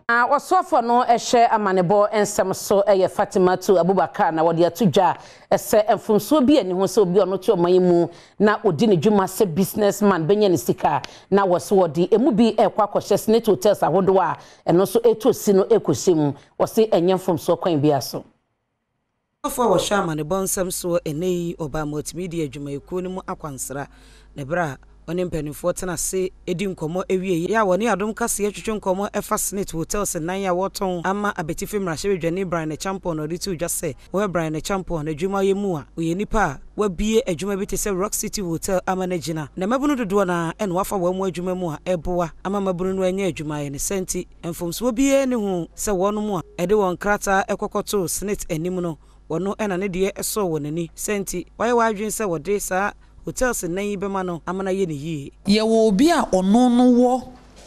Wasofo no ehye amanebo ensem so eye Fatima to Abubakar na wode atudwa ese emfumso bi ani ho se obi ono to omanyimu na odi ne dwuma se businessman benya ne sika na wose wode emu bi ekwa kwahye SSNIT hotels ahodo a eno so etosi no ekosim wose enye mfumso kwan bi aso Ofo wo hwa amanebo ensem so eneyi oba multimedia dwuma ekuo ni mu akwansra ne bra Oni mpenifo tena se edi nkomo ewie ya woni Adom kase atwetwe nkomo efa SSNIT hotels nan ya woton ama abetife mrahye dwane Brian Champion odi tu dwa se wo Brian Champion adwuma yemu a oye nipa wabie adwuma bi te se Rock City Hotel ama na gina na mabunu dodo na ene wafa wa mu adwuma mu a eboa ama mabunu no anya adwuma ye ne senti emfomso bie ne hu se wono mu a ede won krata ekokoto SSNIT anim no wono ena ne de eso wonani senti waye wadwen se wode sa hotels nan yi bema no amana ye ne yi ye wo obi a ono no wo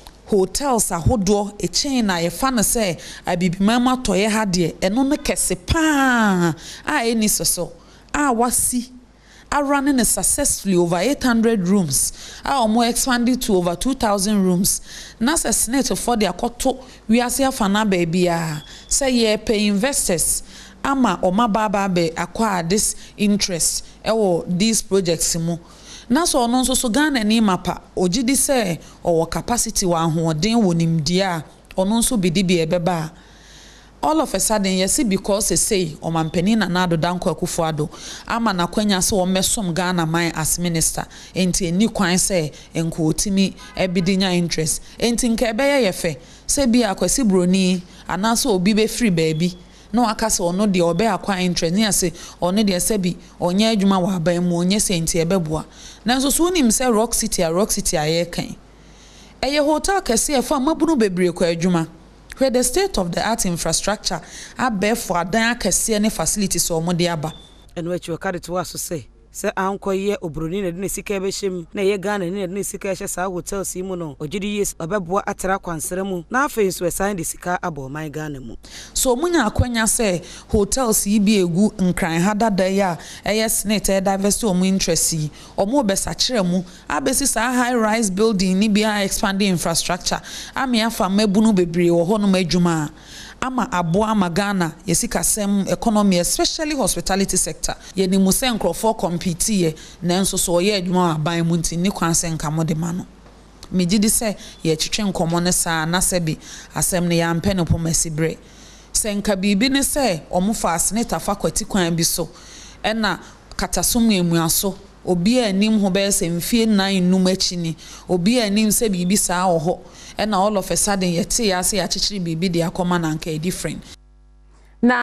hotels ahodo e chain na ye fa no se abibimama toye ha de eno no kese pa a eni soso a wasi a running successfully over 800 rooms a omo expanded to over 2000 rooms na SSNIT for the akoto we ase afana baby a say ye pay investors ama oma baba be acquire this interest ewo these projects mu na so ono so Ghana ni mapa ogidi se owo capacity wa ahoden wonimdia ono so bidi ebeba all of a sudden yes because they say o mampani na nado danko akufo ama na kwanya se o mesom Ghana man as minister enti ni kwan se enko otimi ebidinya interest enti nka ebeye yefe se bia akwasi broni anaso obi be free baby no akase ono de obe akwa interest ni ase ono de sebi onye adwuma wa aban mu onye senti ebeboa nanso so nim se Rock City aye kan eye hotel kase e fa mabunu bebre kwa adwuma where the state of the art infrastructure abe for adan akase ne facilities o mo de aba eno echi kare to aso se ankoye obroni na de sika behim na ye Ghana ni de sika ehye sa hotels mu no ogidi yes obeboa atera kwansere mu na afen so esan de sika abo man Ghana mu so munya akwanya se hotels yi bi egu nkran hadada ya SSNIT diversity omu interest omu besa kire mu abesi sa high rise building ni bia expanding infrastructure ami afa mabunu bebre wo ho no madwuma ama abo ama Ghana yesika sem economy especially hospitality sector ye ni musen nkrofo compete ye nanso so ye adwuma aban mu nti ni kwanse nka mode ma no megidi se ye twetwe nkomo ne sa na sebi asem ne ya mpene pomasibre senka bibi ne se omufa SSNIT afa kwati kwan bi so ena katasom emuaso obi anim ho be se mfie nan num achini obi anim se bibi saa ho ena all of a sudden yete ya se ya chichiri bibi de akoma na nka different